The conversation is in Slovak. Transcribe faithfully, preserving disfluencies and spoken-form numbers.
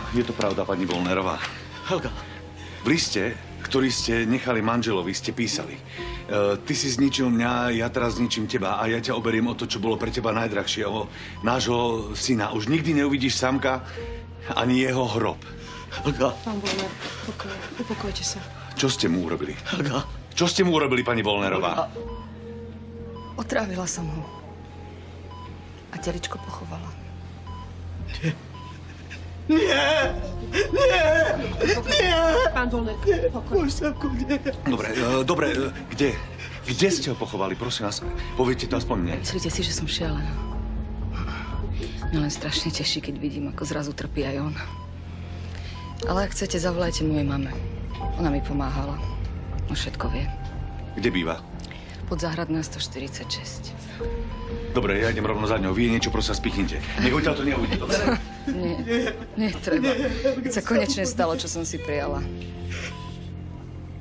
je to pravda, pani Bollnerová. Helga. V liste, ktorý ste nechali manželovi, ste písali. Uh, ty si zničil mňa, ja teraz zničím teba a ja ťa oberiem o to, čo bolo pre teba najdrahšie, o nášho syna. Už nikdy neuvidíš Samka ani jeho hrob. Helga. Pán Bollner, pokoj, upokojte sa. Čo ste mu urobili? Helga. Čo ste mu urobili, pani Bollnerová? Otrávila som ho. A teličko pochovala. Nie. Nie! Nie! Nie! Pán Bollner, pokoj. Môj Samko, nie. Dobre, uh, dobre, uh, kde? Kde ste ho pochovali? Prosím vás, poviete to aspoň mne. Myslíte si, že som šialená? Mňa len strašne teší, keď vidím, ako zrazu trpí aj on. Ale ak chcete, zavolajte mojej mame. Ona mi pomáhala. On všetko vie. Kde býva? Pod Záhradná stoštyridsaťšesť. Dobre, ja idem rovno za ňou. Vy niečo, prosím, spichnite. Nech odtiaľ to neujde, dobre? Nie, nie, treba. Keď sa konečne stalo, čo som si prijala.